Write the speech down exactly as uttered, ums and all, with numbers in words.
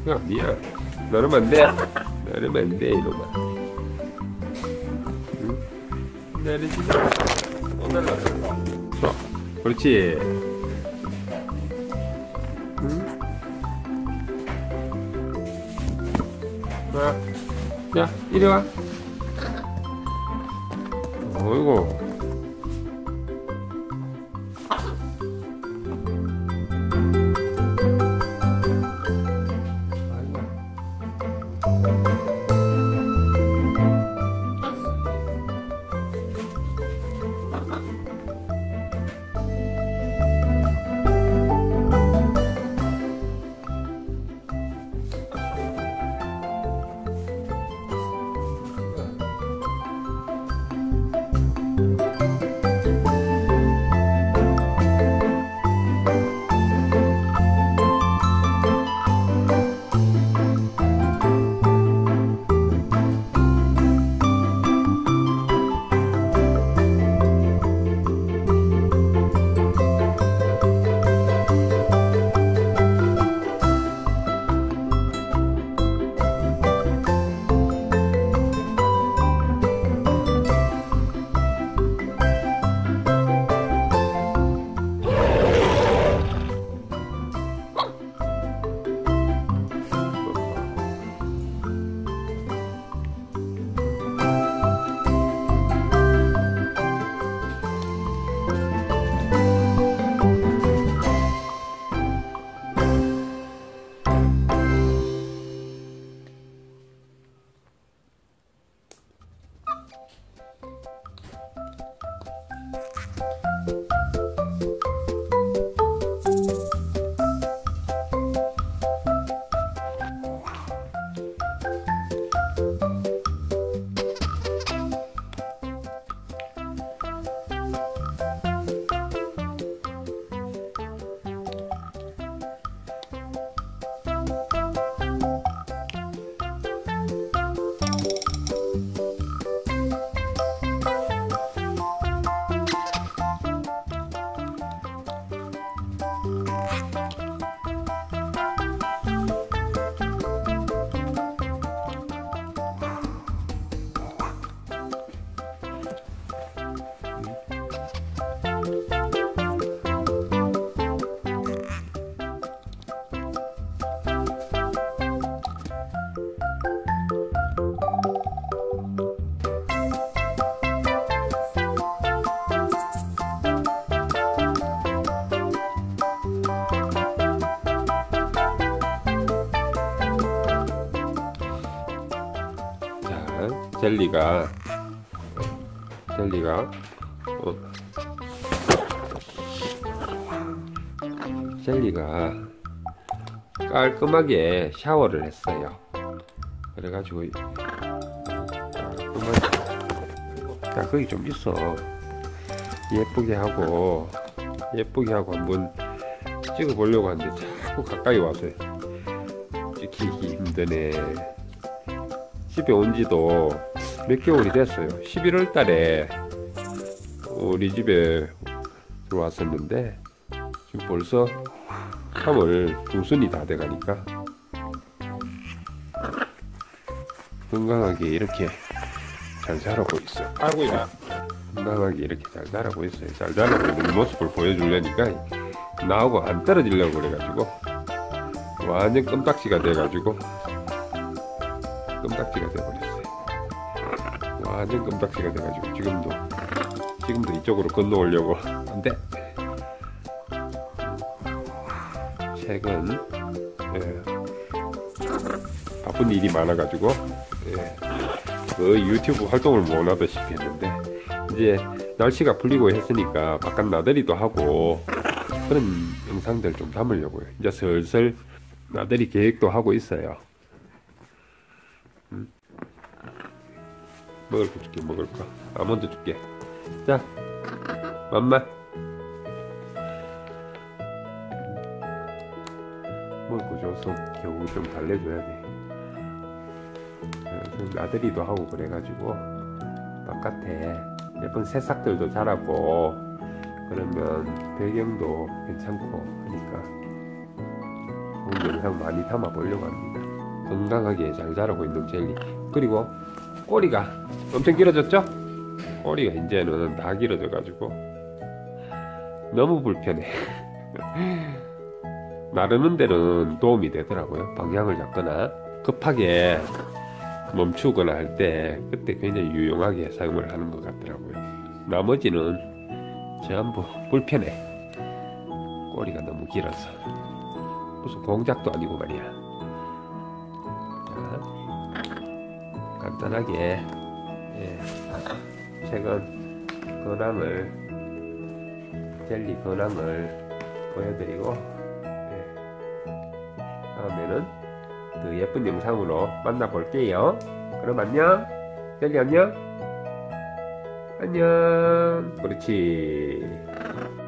그거 아니야. 나르면 안 돼. 나르면 안 돼, 이놈아. 응? 나르지 마. 또 날라가. 자, 그렇지. 응? 자, 자, 이리 와. 어이구. 젤리가 젤리가 어, 젤리가 깔끔하게 샤워를 했어요. 그래가지고 깔끔하게, 자 거기 좀 있어. 예쁘게 하고 예쁘게 하고 한번 찍어 보려고 하는데 자꾸 가까이 와서 찍히기 힘드네. 집에 온 지도 몇 개월이 됐어요. 십일월 달에 우리 집에 들어왔었는데 지금 벌써 삼월 중순이 다 돼가니까 건강하게 이렇게 잘 자라고 있어요. 아이고 야 건강하게 이렇게 잘 자라고 있어요. 잘 자라고 있는 모습을 보여주려니까 나하고 안 떨어지려고 그래가지고 완전 껌딱지가 돼가지고 껌딱지가 돼버렸어요. 완전 껌딱지가 돼가지고 지금도 지금도 이쪽으로 건너오려고 안돼. 최근 예, 바쁜 일이 많아가지고 예, 거의 유튜브 활동을 못하다시피 했는데 이제 날씨가 풀리고 했으니까 바깥 나들이도 하고 그런 영상들 좀 담으려고요. 이제 슬슬 나들이 계획도 하고 있어요. 음. 먹을 거 줄게. 먹을 거 아몬드 줄게. 자 맘마 먹을 거 줘서 겨우 좀 달래줘야 돼. 나들이도 하고 그래가지고 바깥에 예쁜 새싹들도 자라고 그러면 배경도 괜찮고 하니까 좋은 영상 많이 담아 보려고 합니다. 건강하게 잘 자라고 있는 젤리. 그리고 꼬리가 엄청 길어졌죠? 꼬리가 이제는 다 길어져 가지고 너무 불편해. 나르는 데는 도움이 되더라고요. 방향을 잡거나 급하게 멈추거나 할 때 그때 굉장히 유용하게 사용을 하는 것 같더라고요. 나머지는 전부 불편해. 꼬리가 너무 길어서 무슨 공작도 아니고 말이야. 자, 간단하게 예, 최근 근황을 젤리 근황을 보여드리고 예, 다음에는 그 예쁜 영상으로 만나볼게요. 그럼 안녕. 젤리 안녕. 안녕. 그렇지.